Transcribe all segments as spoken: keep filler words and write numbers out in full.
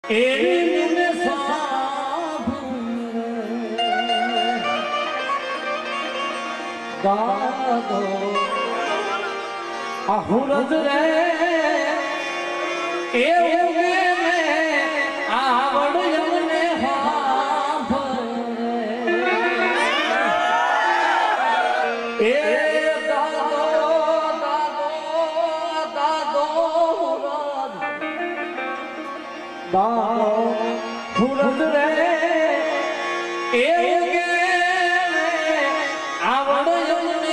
એવી મને સાંભળે દાદો આ હુરજ રે એવું કે આવડ મને સાંભળે એ દાદો દાદો દાદો દાદો હુરજ રે એવું કે આવડ મને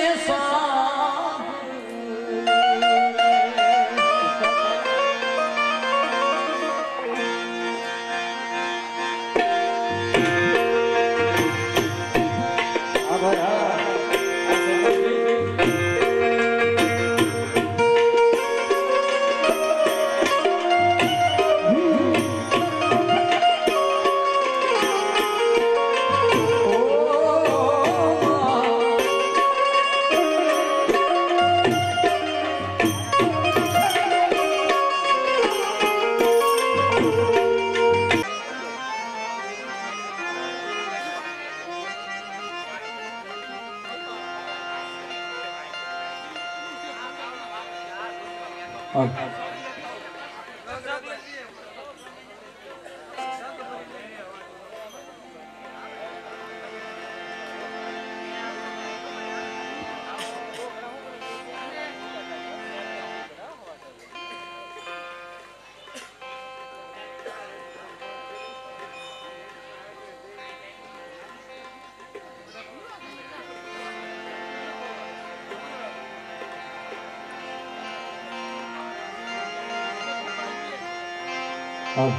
Oh.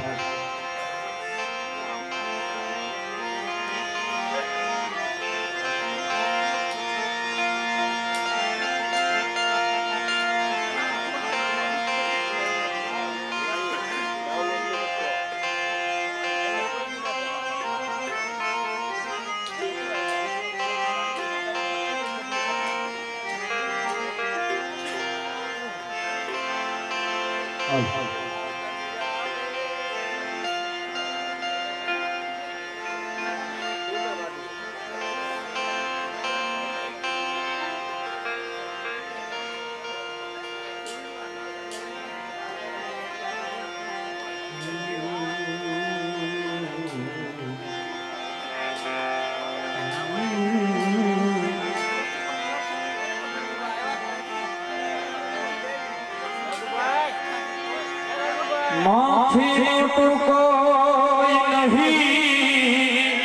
माफी तो कोई नहीं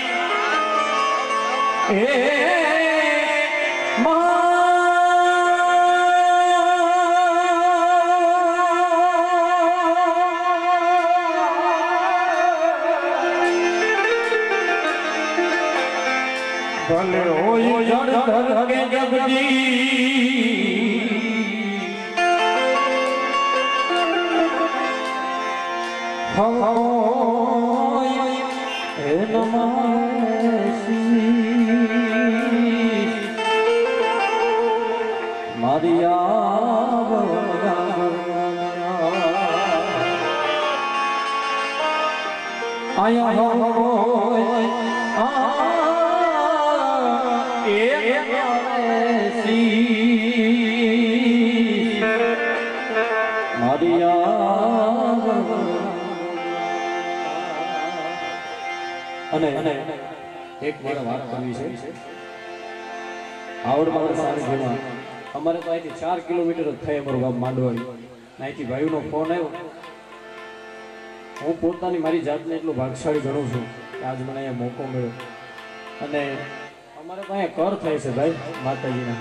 ए भले होई जड़ धर के जगजी हे नमः मारिया आया हो मारिया અને એક મારે વાત કરવી છે આવડ મારા સાનિધ્યમાં અમારે તો અહીંથી ચાર કિલોમીટર જ થાય અમારું ગામ માંડવાડી અહીંથી ભાઈનો ફોન આવ્યો હું પોતાની મારી જાતને એટલું ભાગશાળી ગણું છું કે આજ મને અહીંયા મોકો મળ્યો અને અમારે તો અહીંયા કર થાય છે ભાઈ માતાજીના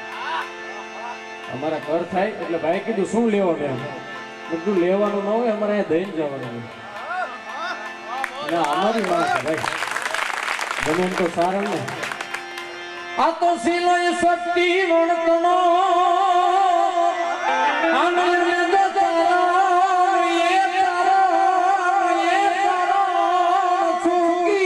અમારા કર થાય એટલે ભાઈ કીધું શું લેવાનું એમ બધું લેવાનું ન હોય અમારે અહીંયા દઈને જવાનું હોય हमारी बात है भाई बने तो सारण में आ तो सिलो ये सट्टी वणतनो आनंद तो तारा ये तारा ये तारा छुकी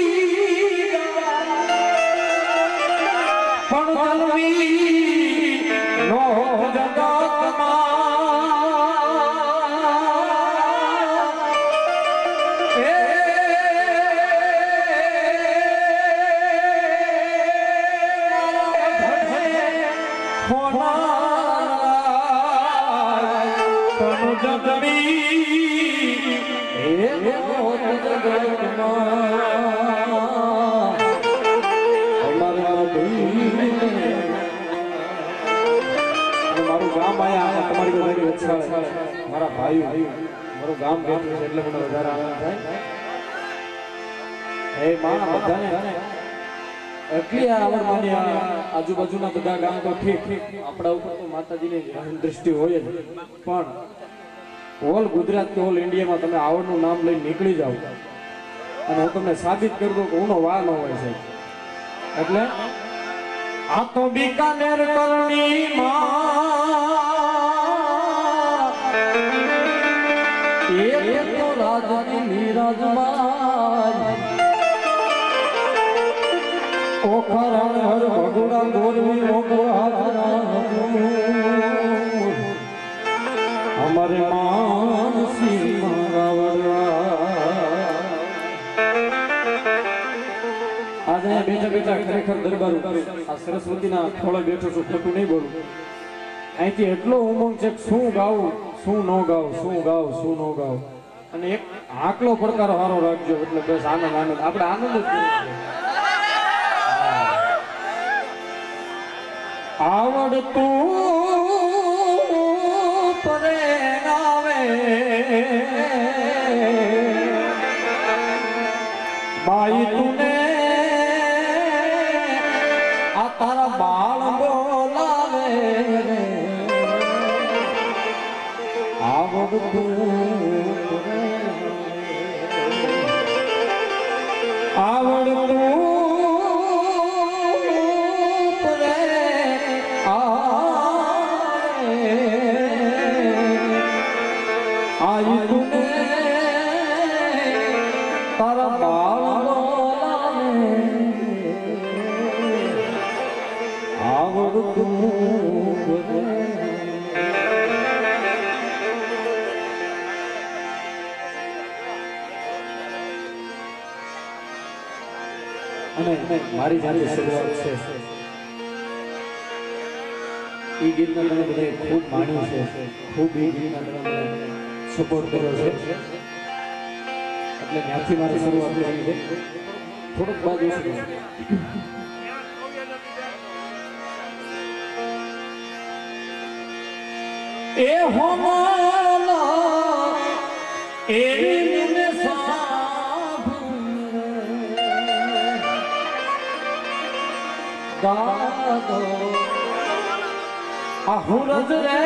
पण जलवी नो जगत मा ए જગડી હે મોત જગતમાં અમારા ભીને મારું ગામ આયા તમારી બધાની વચ્ચે મારા ભાઈઓ મારું ગામ બેઠું છે એટલે મને વધારે આનંદ થાય હે માં બધાને એટલી આવડ માની આજુબાજુના બધા ગામ તો ઠીક આપણા ઉપર તો માતાજીની દ્રષ્ટિ હોય જ પણ ઓલ ગુજરાત કે ઓલ ઇન્ડિયામાં તમે આવડનું નામ લઈને નીકળી જાઓ અને હું તમને સાબિત કરી દઉં કે ઉનો વા ન હોય છે એટલે આ તો બીકાનેર કરણી માં એ તો રાજની નીરજમાં ઓખરણ હર ભગુડા દોરવી મોગો અમારે માનસી મારાવડા આજે બેઠા બેઠા ખરેખર દરબાર આ સરસ્વતીના ખોળે બેઠો છું ખોટું નહીં બોલું અહીંથી એટલો ઉમંગ છે શું ગાવું શું ન ગાવું શું ગાવું શું ન ગાવું અને એક આકલો પડકાર હારો રાખજો એટલે બસ આનંદ આનંદ આપણે આનંદ જ આવડતું પરે આવે બાઈ તુને આ તારા બાળ બોલાવે આવડતું આવડતું आई तूने तारा बाल आवड़તું અને મારી જાતે શરૂઆત છે એ ગીતના તમે બધે ખૂબ માણ્યું છે ખૂબ એ ગીતના તમે સપોર્ટ કર્યો છે એટલે ત્યાંથી મારી શરૂઆત કરી છે થોડુંક બાજુ એ હોમાલા એવી મને સાંભળે દાદો આહુરજ રે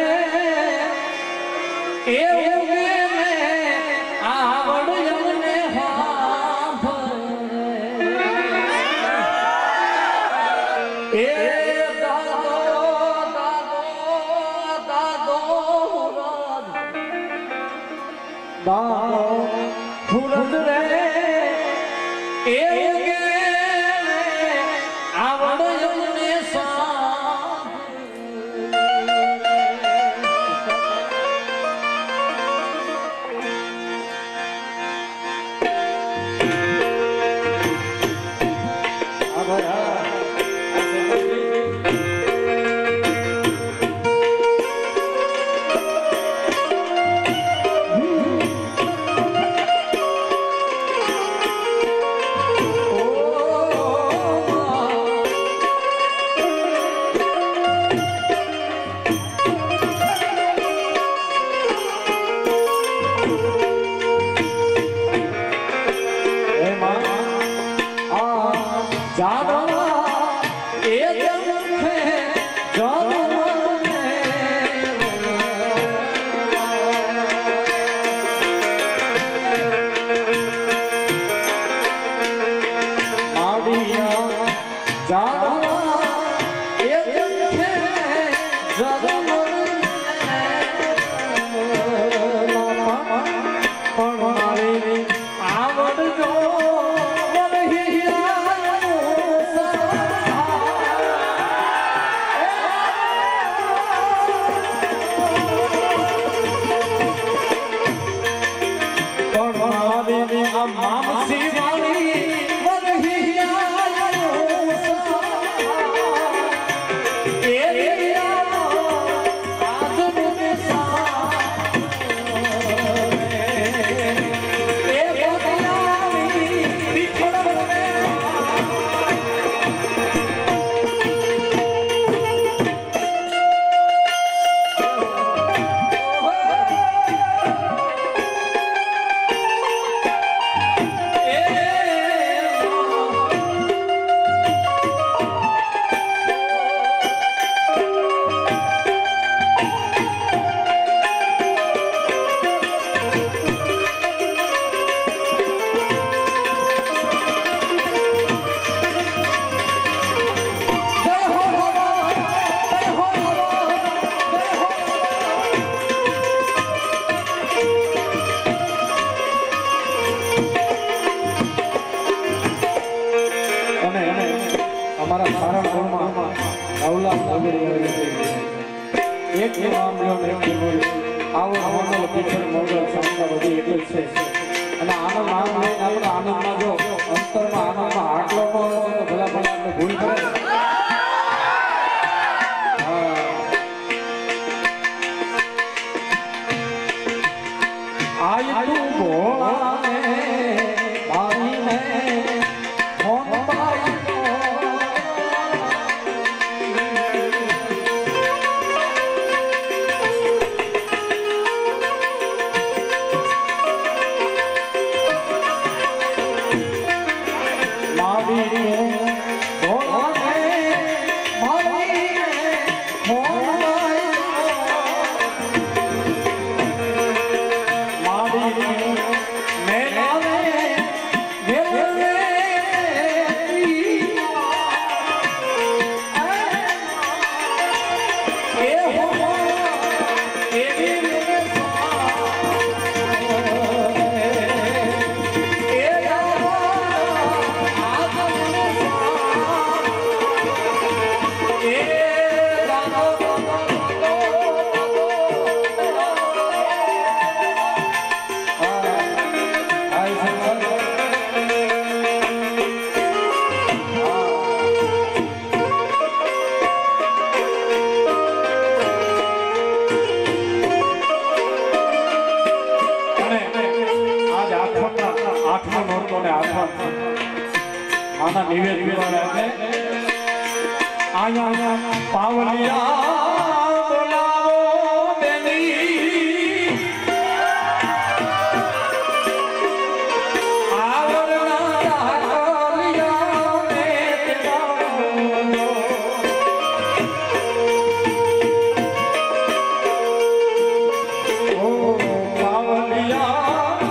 એ ઉગે મે આવડ યમને હાભરે એ દાદો દાદો દાદો દાદો હુરજ રે એ ઉગે મે આવડ યમને એક મામલો મેં આવો મોગલ પીછળ મોગલ સંસ્થા બધી એક જ છે અને આનો નામ લઈને આપણે આનંદમાં જો અંતરમાં આનંદમાં આટલો ન હોય તો ભલા ભલા આપણે ભૂલ કરે આય તું ભોળા ને ભાઈ ને ફોન ભાઈ આના નિવેદ વિવાહ આયા પાવલિયા બોલાવો બેની આવરના કાલિયા મે તેરાવો ઓ પાવલિયા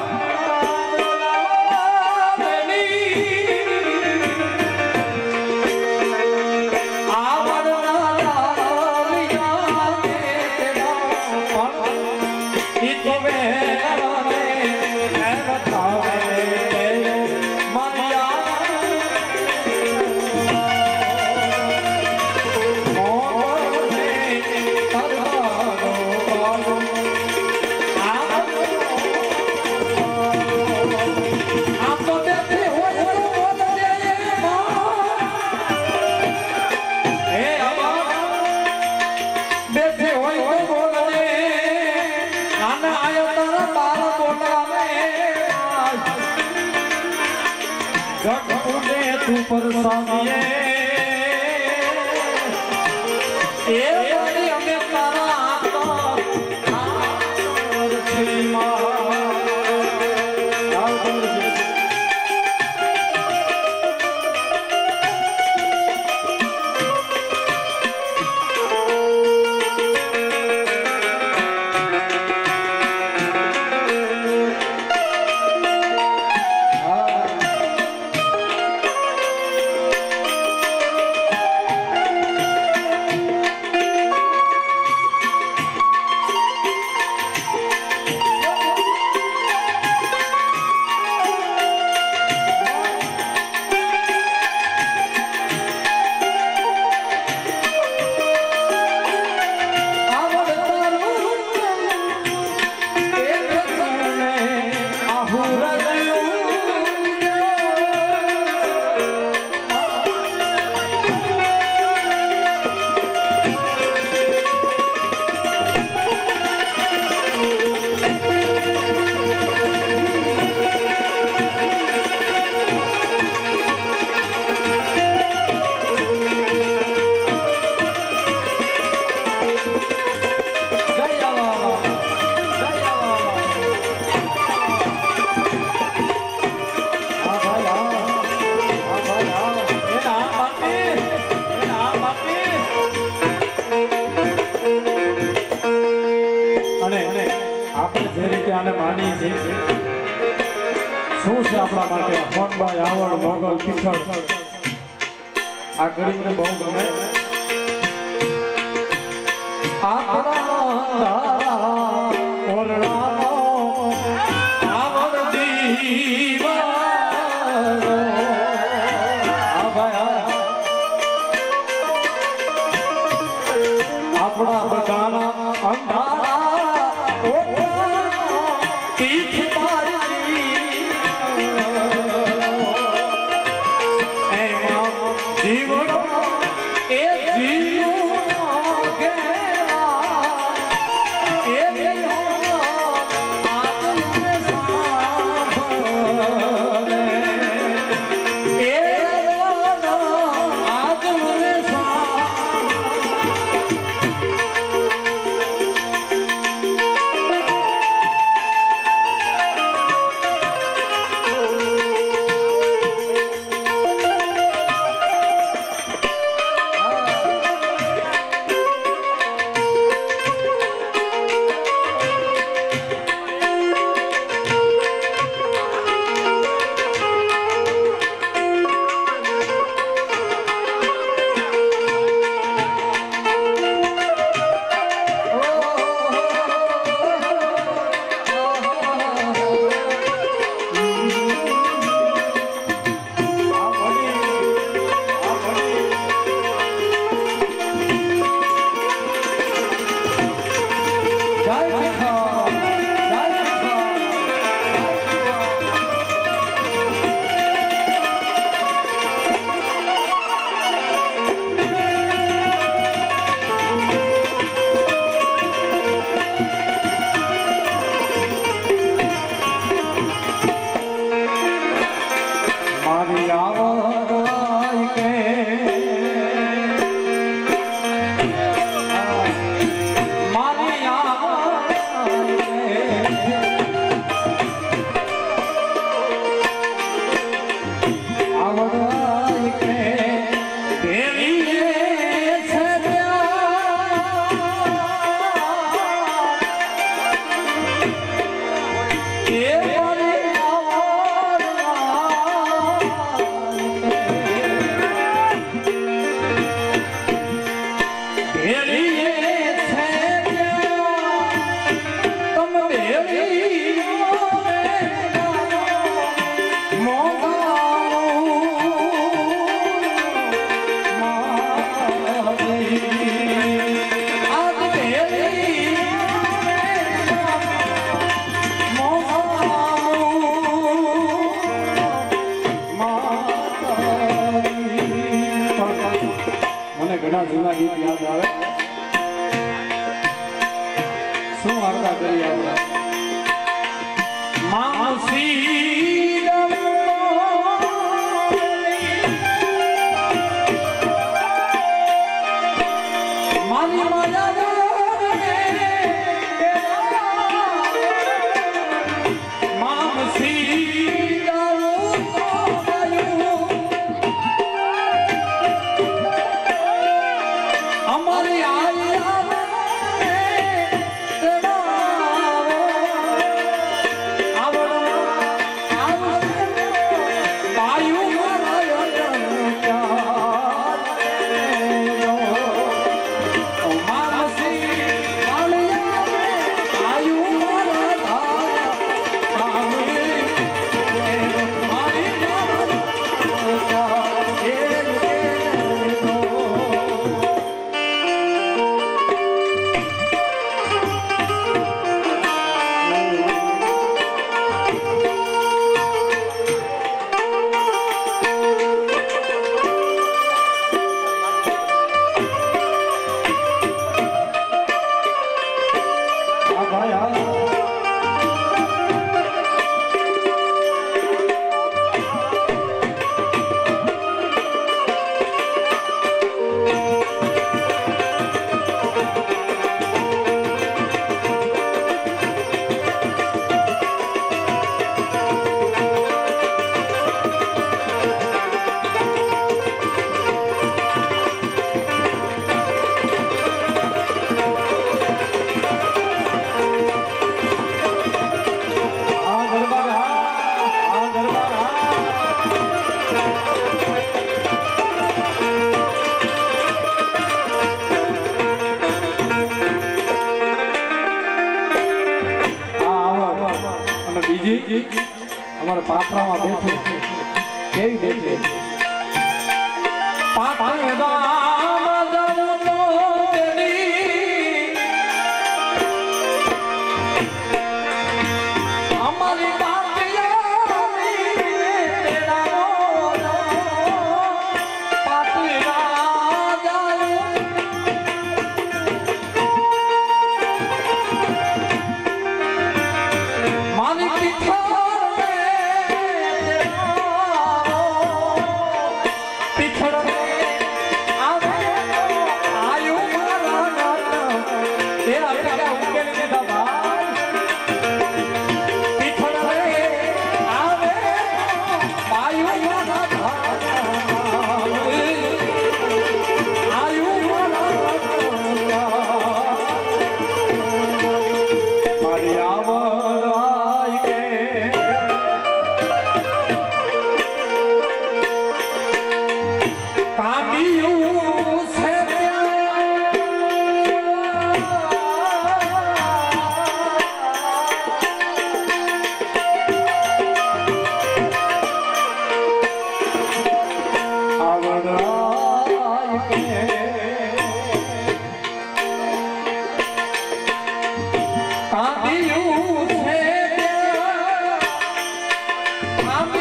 તું પરસામીએ એ વાળી અમે તારા આત્મા આરતી માં શું છે આપણા માટે ફોનભાઈ આવડ મોગલ પીછળ આ ગરીબને બહુ ગમે ઘણા જૂના ગીત યાદ આવે શું વાર્તા કરી આપણે માસી મારી માયા માસી અમારા પાત્રામાં બેઠે કેવી બેઠે પાત્રામાં જાઉં તો તેની અમારી Pichhad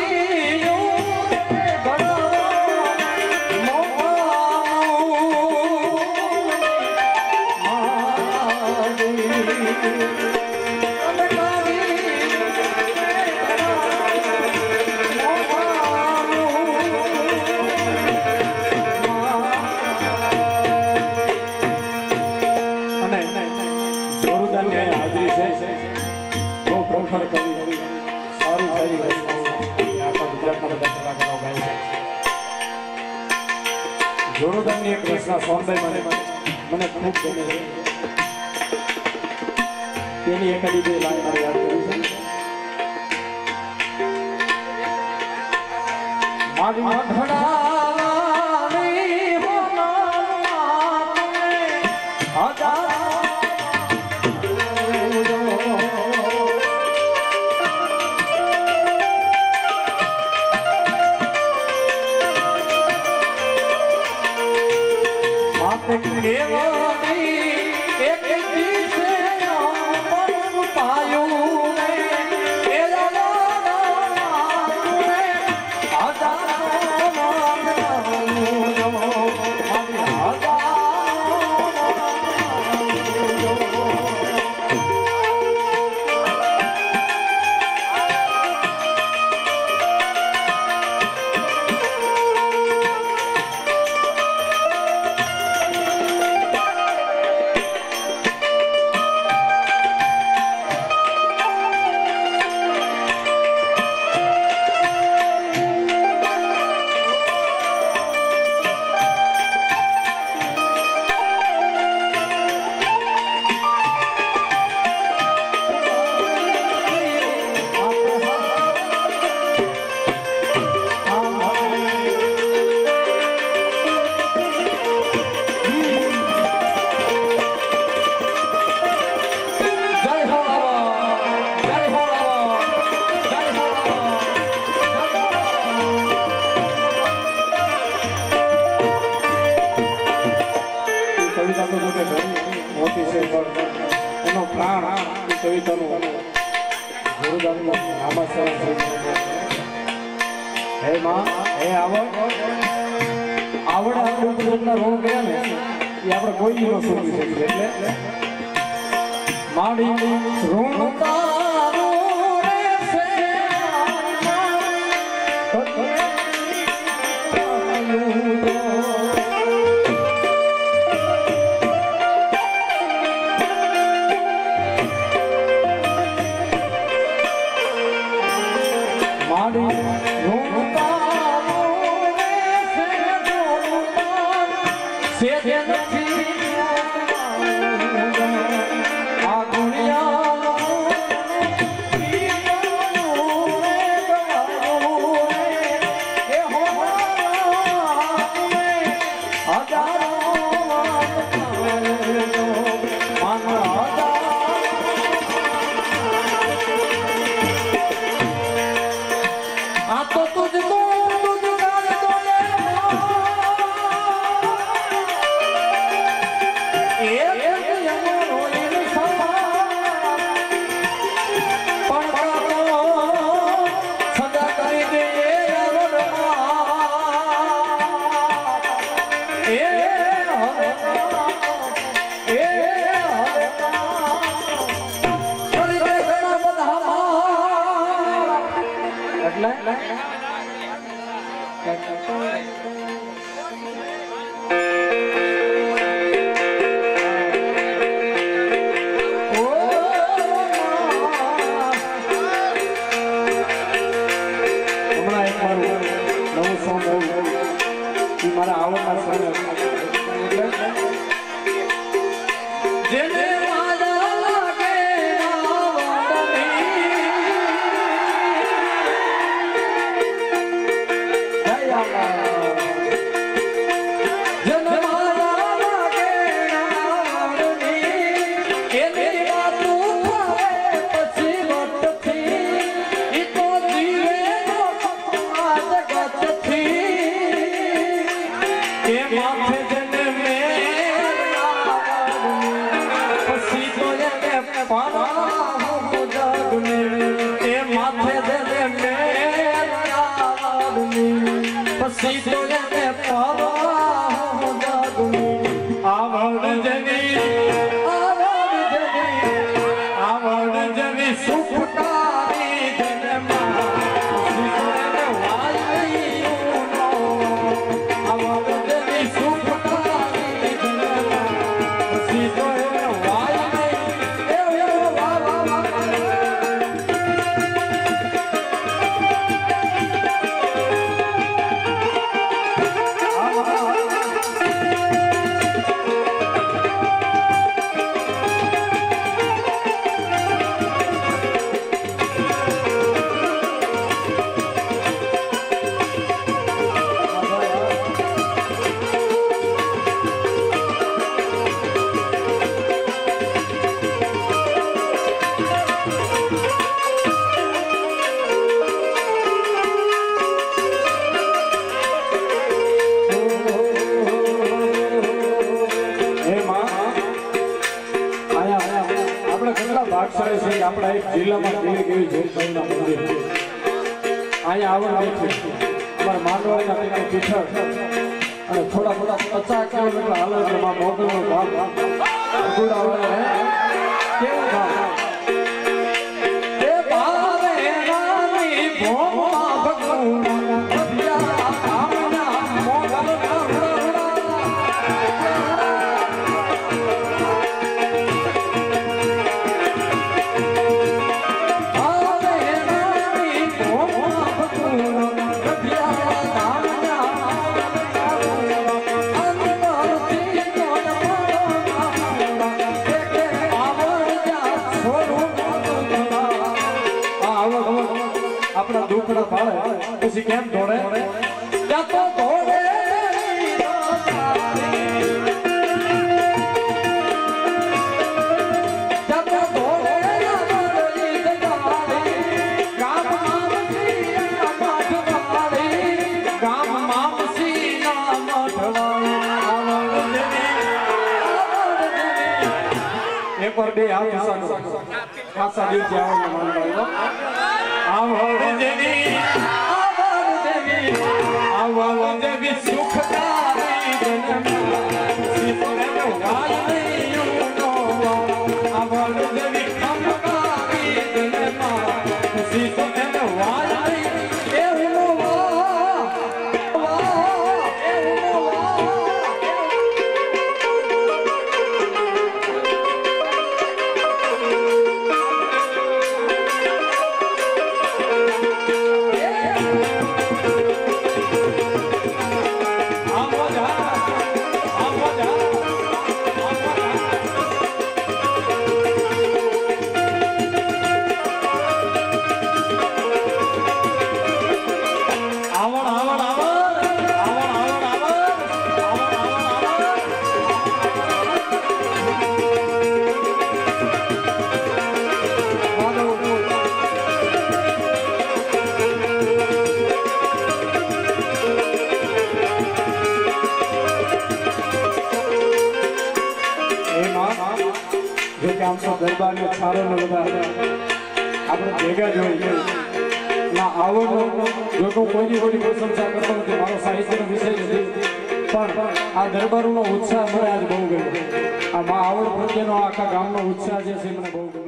જોરોદારની એક રચના સોનભાઈ મને મને ખૂબ ગમે છે. તેની એકાદી બે લાઈન મારે યાદ કરી છે. મારી મઢડાની હોના હજાર એનો પ્રાણ કવિતાનું જોરદારનું નામાસરણ હે માં હે આવડ આવડ આપણે ગુજરાતના રોગ ગયા ને એ આપણે કોઈ ન શોધી શકીએ. એટલે માડી ઋણ મારા આવડના જેને માથે પછી તો એને પાવા જાગું આવડ જવી આવડ જવી આવડ જવી સુખટારી જન્મા પછી તો એને વાયુ નો આવડ જવી સુખટારી જન્મા પછી તો એને વાયુ એ એ વા વા વા ભાગશાળી છે આપણા એક જિલ્લામાં કેવી કેવી જૈનભાઈના મંદિર અહીંયા આવડ છે અમારા માંડવાડીના પીઠ પીઠળ અને થોડા થોડા પચાસ કિલોમીટર હાલો એટલે માં મોગલનો ભાગ ગુડ આવડે કેવું ભાગ એ ભાવે રાની ભોમા ભગવાન ભવ્યા આમના મોગલ આપણા દુખડા પાડે પછી કેમ દોડે ત્યાં તો દોડે એક વાર બે હાથ સાગો ખાસા દિવસે આવવાનું માનવા આવડ દેવી આવડ દેવી આવડ દેવી સુખદારી જન્મા સીતોને વાયુ નો આવડ દેવી ખમકારી જન્મા સીતોને વાયુ એવો વા વા એવો વા દરબારને છારો ને બધા આપણે ભેગા જોઈએ ના આવડનો જો તો કોઈની કોઈની પ્રશંસા કરતો નથી મારો સાહિત્યનો વિષય નથી પણ આ દરબારનો ઉત્સાહ મને આજ બહુ ગમ્યો આ મા આવડ પ્રત્યેનો આખા ગામનો ઉત્સાહ જે છે મને બહુ ગમ્યો